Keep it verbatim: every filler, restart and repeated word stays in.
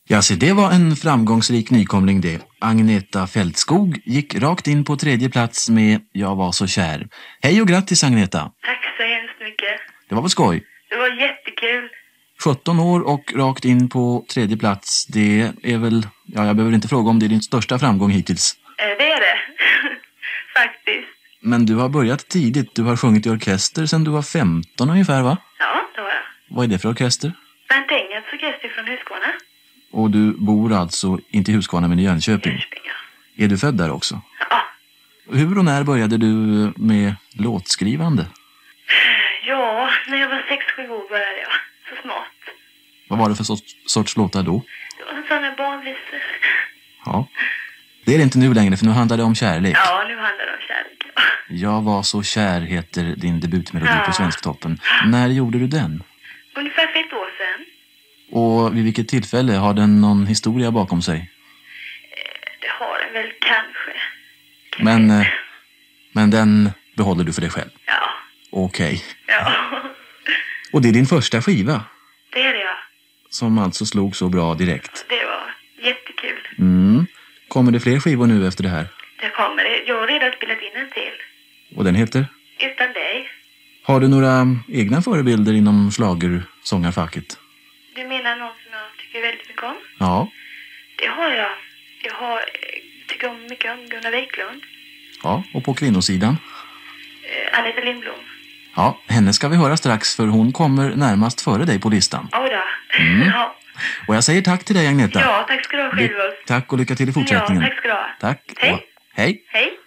Ja, så det var en framgångsrik nykomling det. Agneta Fältskog gick rakt in på tredje plats med Jag var så kär. Hej och grattis Agneta. Tack så hemskt mycket. Det var väl skoj? Det var jättekul. sjutton år och rakt in på tredje plats. Det är väl, ja jag behöver inte fråga om det är din största framgång hittills. Eh, det är det. Faktiskt. Men du har börjat tidigt. Du har sjungit i orkester sedan du var femton ungefär va? Ja, det var jag. Vad är det för orkester? Bernt Engels orkester från Huskvarna. Och du bor alltså inte i Huskvarna men i Jönköping? Jönköping, ja. Är du född där också? Ja. Hur och när började du med låtskrivande? Ja, när jag var sex sju år började jag. Så smart. Vad var det för sorts, sorts låtar då? Det var sådana barnvisor. Ja. Det är det inte nu längre för nu handlar det om kärlek. Ja, nu handlar det om kärlek. Ja. Jag var så kär heter din debutmelodi Ja. på Svensktoppen. När gjorde du den? Ungefär för ett år sedan. Och vid vilket tillfälle? Har den någon historia bakom sig? Eh, Det har den väl kanske. Kan Men, jag eh, men den behåller du för dig själv? Ja. Okej. Ja. Och det är din första skiva Det är det, ja. som alltså slog så bra direkt. Det var jättekul. Mm. Kommer det fler skivor nu efter det här? Det kommer det. Jag har redan spelat in en till. Och den heter? Utan dig. Har du några egna förebilder inom schlagersångarfacket? Du menar någon som jag tycker väldigt mycket om? Ja. Det har jag. Jag har, eh, tycker om mycket om Gunnar Wiklund. Ja, och på kvinnosidan? Eh, Anita Lindblom. Ja, henne ska vi höra strax för hon kommer närmast före dig på listan. Oj då. Mm. Ja. Och jag säger tack till dig Agneta. Ja, tack ska du ha själv. Tack och lycka till i fortsättningen. Ja, tack ska du ha. Tack. Hej. Och hej. Hej.